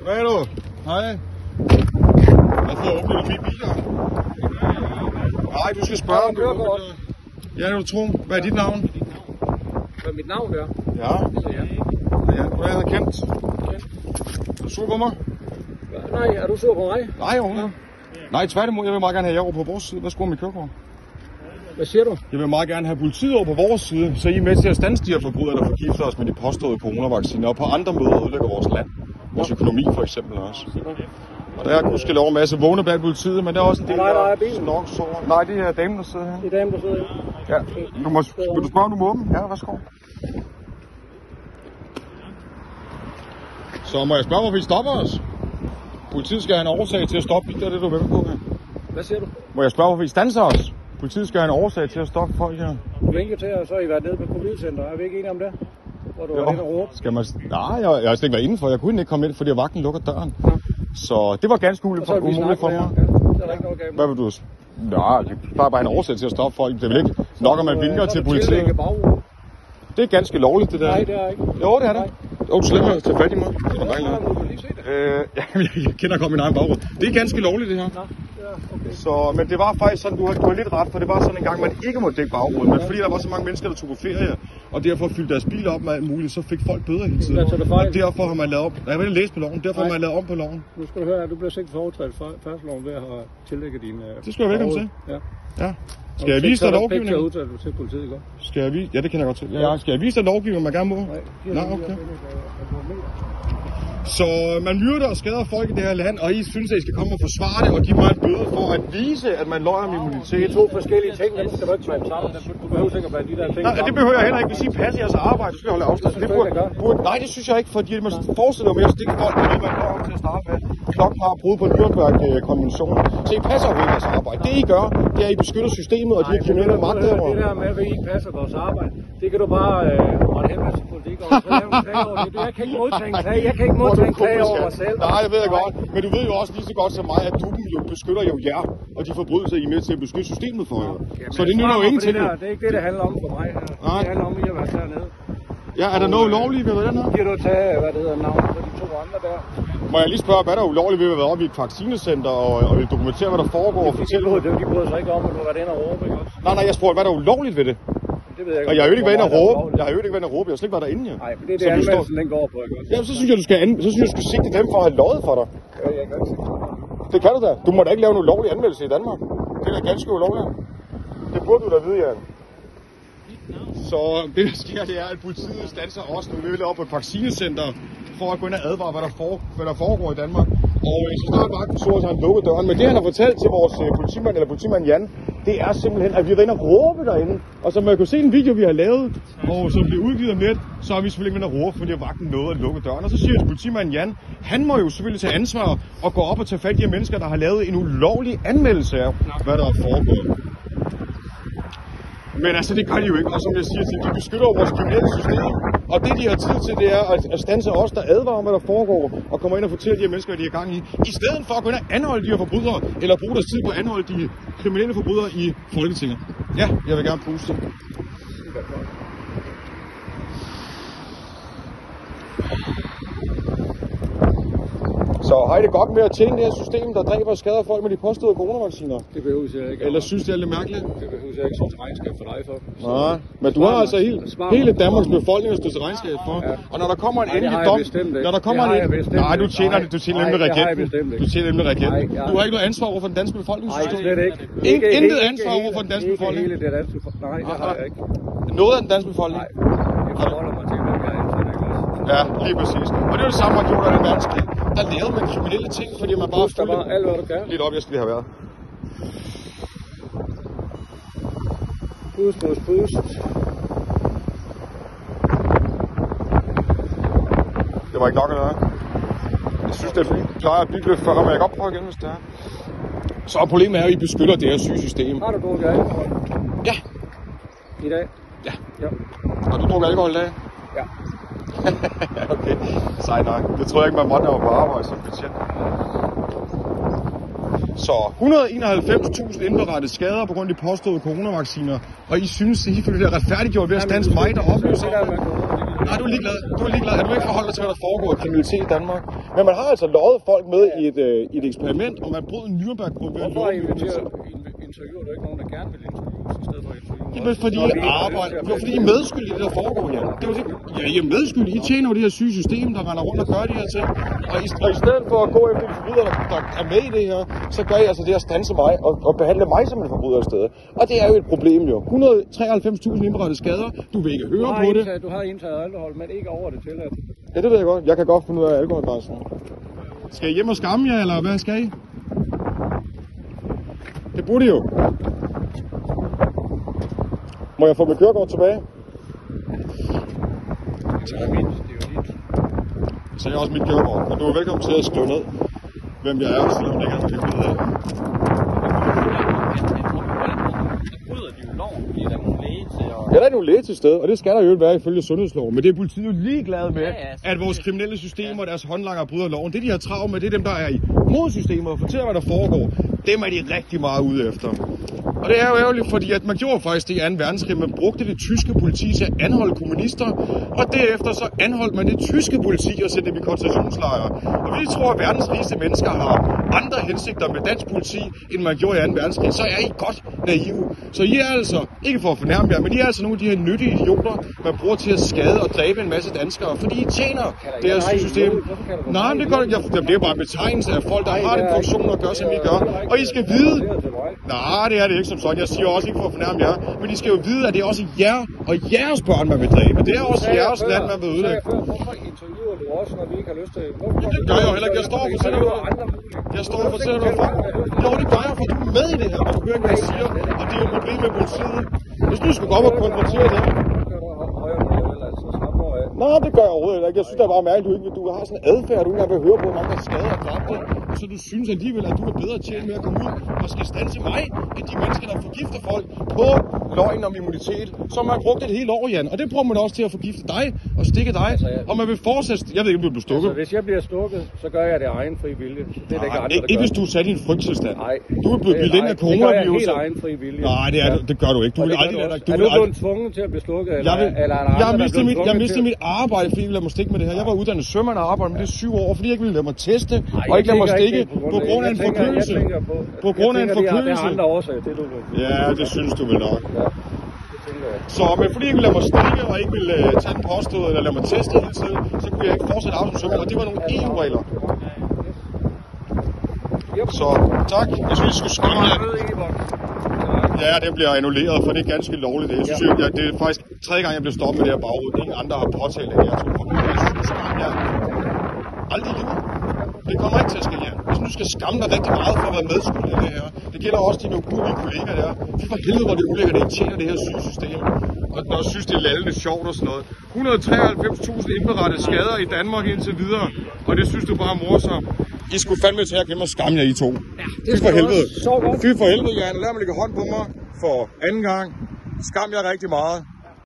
Hvad er du? Hej. Jeg får åbnet de biler. Nej, du skal spørge om kørekort. Ja, det er du tro. Hvad er dit navn? Hvad er mit navn der? Ja. Ja, hvad er kendt? Er du sur på mig? Nej, er du sur på mig? Nej, overhovedet. Nej, tværtimod. Jeg vil meget gerne have jer over på vores side. Hvad skulle mit kørekort? Hvad siger du? Jeg vil meget gerne have politiet over på vores side, så I er med til at standse de her forbrydere, der forgifter os med de påståede coronavacciner, og på andre måder ødelægger vores land. Vores økonomi for eksempel også. Og der er gudskelov en masse vågne bag politiet, men der er også en del der nok sover. Nej, det er damen, der sidder her. Det er damen, der sidder her. Ja. Vil du spørge, om du må åbne? Ja, værsgo. Så må jeg spørge, hvorfor I stopper os? Politiet skal have en årsag til at stoppe biler, det er du ved på her. Hvad siger du? Må jeg spørge, hvorfor I standser os? Politiet skal have en årsag til at stoppe folk her. Du vinker til, og så har I været nede på covid-center. Er vi ikke enige om det? Hvor du var inde og råbe? Skal man... Nej, jeg har slet ikke været indenfor. Jeg kunne ikke komme ind, fordi vagten lukker døren. Ja. Så det var ganske umuligt for mig. Ja, det er ikke noget galt. Hvad vil du? Nej, det er bare en årsag til at stoppe folk. Det er vel ikke nok, at man vinker til politiet. Det er ganske lovligt, det der. Nej, det er ikke. Jo, det er det. Du slipper at tage fat i mig. Jeg kender godt min egen baggrund. Det er ganske lovligt, det her. Okay. Så, men det var faktisk sådan, du har lidt ret, for det var sådan en gang, man ikke måtte dække bagruden. Men fordi der var så mange mennesker, der tog på ferie, og derfor fyldte deres bil op med alt muligt, så fik folk bøder hele tiden. Og derfor har man lavet om. Jeg vil ikke læse på loven, derfor har man lavet om på loven. Nu skal du høre, at du bliver sikkert for overtrædet færdselsloven ved at have tillægget dine... Det skal jeg velkommen til. Ja. Skal jeg vise dig lovgivningen? Til politiet, ikke? Skal jeg vise? Ja, det kender jeg godt til. Ja. Skal jeg vise dig lovgivningen, man gerne må? Nej, okay. Så man myrder og skader folk i det her land, og I synes, at I skal komme og forsvare det og give mig en bøde for at vise, at man løjer om immunitet. Det er to forskellige ting, dem skal du ikke blande sammen. Du behøver sikkert blande de der ting. Nej, det behøver jeg heller ikke. Hvis I passer jeres arbejde, så skal jeg holde afstand. Nej, det synes jeg ikke, fordi man forestiller mig at stikke folk med det, man gør om til at starte med. Klokken har brudt på Nürnberg-konventionen. Så I passer jo ikke jeres arbejde. Det I gør, det er, at I beskytter systemet og de her kriminelle magthavere. Det der med, at I ikke passer vores arbejde, det kan du bare rette hen med til politik og så lave en klage over det. Jeg kan ikke modtage en klage. Jeg kan ikke modtage en klage over mig selv. Nej, det ved jeg godt. Men du ved jo også lige så godt som mig, at DUP'en jo beskytter jo jer og de forbrydelser, I er med til at beskytte systemet for jer. Så det nytter jo ingenting. Det er ikke det, det handler om for mig her. Det handler om, at I har været dernede. Ja, er der noget ulovligt ved den her? Giver du tage, hvad det hedder, navn på de to andre der? Må jeg lige spørge, hvad der er ulovligt ved at være oppe i et vaccinecenter og dokumentere, hvad der foregår og fortælle? De bryder sig ikke om, at du har været inde og råbe, ikke også? Nej, jeg spurgte, hvad der er ulovligt ved det? Det ved jeg ikke. Og jeg har jo ikke været inde og råbe. Jeg har slet ikke været derinde, ja. Nej, men det er det, anmeldelsen den går på, ikke også? Ja, så synes jeg, du skal sigte dem for at have løjet for dig. Ja, jeg kan ikke sigte. Det kan du da. Du må da ikke lave en ulovlig anmeldelse i Danmark. Det er da ganske ulovligt. Det burde du da vide, Jan. Så det, der sker, det er, at politiet standser os, når vi vil op på et vaccinecenter, for at gå ind og advare, hvad der foregår i Danmark. Og så snart vagten så han lukket døren. Men det, han har fortalt til vores politimand Jan, det er simpelthen, at vi har været inde og råbe derinde. Og som man kan se en video, vi har lavet, og som bliver udgivet om lidt, så har vi selvfølgelig ikke været inde og råbe, fordi vagten nåede at lukke døren. Og så siger politimand Jan, han må jo selvfølgelig tage ansvar og gå op og tage fat i de mennesker, der har lavet en ulovlig anmeldelse af, hvad der er foregået. Men altså, det kan de jo ikke, og som jeg siger til, de beskytter vores kriminelle system. Og det, de har tid til, det er at standse os, der advarer, hvad der foregår, og kommer ind og fortæller de her mennesker, hvad de er gang i. I stedet for at gå ind og anholde de her forbrydere, eller bruge deres tid på at anholde de kriminelle forbrydere i Folketinget. Ja, jeg vil gerne puste. Så har I det godt med at tjene det her system, der dræber og skader folk med de påståede coronavacciner? Det behøver jeg ikke. Eller synes det er lidt mærkeligt? Det behøver jeg ikke som regnskab for dig for. Nej, men du har altså hele Danmarks befolkning at stå til regnskab for. Ja. Og når der kommer en endelig dom... Når der kommer en... Nej, du tjener nemlig regenten. Du tjener nemlig regenten. Du har ikke noget ansvar over for den danske befolkning. Nej, slet ikke. Intet ansvar over for den danske befolkning. Ikke hele det danske befolkning. Nej, det har jeg ikke. Noget af den danske befolkning? Nej, jeg forholder mig til, hvad jeg er ansat, ikke også? Ja, lige præcis. Og det er det samme, man gjorde under den verdenskrig. Der lavede man kriminelle ting, fordi man bare fulgte alt, hvad du kan. Lidt op, jeg skal lige have været. Pust. Det var ikke nok eller hvad? Jeg synes, det plejer at blive lidt før, men jeg kan godt prøve igen, hvis det er. Så problemet er, at I beskytter det her syge system. Har du drukket alkohol? Ja. I dag? Ja. Ja. Har du drukket alkohol i dag? Ja. Okay, sej nok. Det tror jeg ikke, man måtte have på arbejde som betjent. Så 191.000 indberettede skader på grund af de påståede coronavacciner. Og I synes, at I føler det er retfærdiggjort ved at standse mig, der oplyser? Nej, du er ligeglad. Er du ikke forholdt dig til, hvad der foregår i kriminalitet i Danmark? Men man har altså løjet folk med i et eksperiment, og man brød Nürnberg-gruppen ved at Hvorfor interviewer du ikke nogen, der gerne vil interviews, i stedet for at interviewe? Jamen, fordi I arbejder. Det er fordi I er medskyldige i det, der foregår, Jan. Det er jo det. Ja, I er medskyldige. I tjener jo det her syge system, der render rundt og gør de her ting. Og i stedet for at gå efter de forbrydere, der er med i det her, så gør I altså det at standse mig og behandle mig som en forbryder i stedet. Og det er jo et problem, jo. 193.000 indberettede skader. Du vil ikke høre på det. Du har indtaget alkohol, men ikke over det tilladt. Ja, det ved jeg godt. Jeg kan godt finde ud af alkoholgrænsen. Skal I hjem og skamme jer, eller hvad skal I? Det burde I jo. Må jeg få mit kørekort tilbage? Så er jeg også mit kørekort. Men du er velkommen til at skrive ned, hvem jeg er, selvom det ikke er noget billede af. Ja, der er nogle læge til stede, og det skal der jo være ifølge sundhedsloven. Men det er politiet jo ligeglade med, at vores kriminelle systemer og deres håndlanger bryder loven. Det, de har travlt med, det er dem, der er imod systemet og fortæller, hvad der foregår. Dem er de rigtig meget ude efter. Og det er jo ærgerligt, fordi at man gjorde faktisk det i 2. verdenskrig. Man brugte det tyske politi til at anholde kommunister, og derefter så anholdt man det tyske politi og sendte dem i koncentrationslejre. Og vi tror, at verdens rigeste mennesker har andre hensigter med dansk politi, end man gjorde i 2. verdenskrig. Så er I godt naive. Så I er altså, ikke for at fornærme jer, men I er altså nogle af de her nyttige idioter, man bruger til at skade og dræbe en masse danskere, fordi I tjener det her system. Nej, men det gør det. Det er bare en betegnelse af folk, der har den funktion og gør, som I gør. Og I skal vide... Nej, det er det ikke som sådan. Jeg siger også ikke for at fornærme jer, men I skal jo vide, at det er også jer og jeres børn, man vil dræbe. Det er også jeres land, man vil ødelægge. Hvorfor interviewer du også, når vi ikke har lyst til... Det gør jeg jo heller ikke. Jeg står og fortæller dig. Jeg står og fortæller dig for. Jo, det gør jeg, for du er med i det her, og du hører ikke, hvad jeg siger. Og det er jo et problem med politiet. Hvis du skulle gå op og konfrontere det. Nej, det gør jeg overhovedet ikke. Jeg synes, det er bare mærkeligt, du har sådan en adfærd, du ikke vil høre på, hvor mange der skader og dræbte. Så du synes alligevel, at du er bedre tjent med at komme ud og skal standse mig, end de mennesker, der forgifter folk på løgn om immunitet, som man har brugt et helt år, Jan. Og det bruger man også til at forgifte dig og stikke dig. Og man vil fortsætte... Jeg ved ikke, om du bliver stukket. Altså, hvis jeg bliver stukket, så gør jeg det af egen fri vilje. Det er ikke andre, der ikke hvis du er sat i en frygttilstand. Nej. Du er blevet bildt ind af coronavirus. Det gør jeg helt egen fri vilje. Nej, det gør du ikke. Du vil aldrig... Er du blevet tvunget til at blive stukket? Jeg mistede mit arbejde, fordi jeg ville lade mig stikke med det her. Jeg var uddannet sømand og arbejdede med det 7 år, fordi jeg ikke ville lade mig teste, og ikke lade mig stikke på grund af en forkølelse. På grund af en forkølelse. Det er andre årsager til, du vil. Ja, det synes du vel nok. Så, men fordi jeg ikke ville lade mig stikke, og ikke ville tage den påstået, eller lade mig teste hele tiden, så kunne jeg ikke fortsætte arbejde som sømand, og det var nogle EU-regler. Så, tak. Jeg synes, I skulle skamme jer. Ja, det bliver annulleret, for det er ganske lovligt. Jeg synes, det er faktisk 3. gang, jeg bliver stoppet med det her bagud. Ingen andre har påtalt det her. Jeg synes, skamme jer. Aldrig i livet. Det kommer ikke til at ske her. Jeg synes, du skal skamme dig rigtig meget for at være medskyldig i det her. Det gælder også dine ugulige kollegaer der. Fy for helvede, hvor det er ulækkert, at I tjener det her syge system. Og når jeg synes, det er lallende sjovt og sådan noget. 193.000 indberettede skader i Danmark indtil videre. Og det synes du bare er morsomt. I skulle fandme til at glemme at skamme jer, I to. Ja, fy for helvede. Fy for helvede, Jan. Lad mig lægge hånd på mig for 2. gang. Skam jer rigtig meget.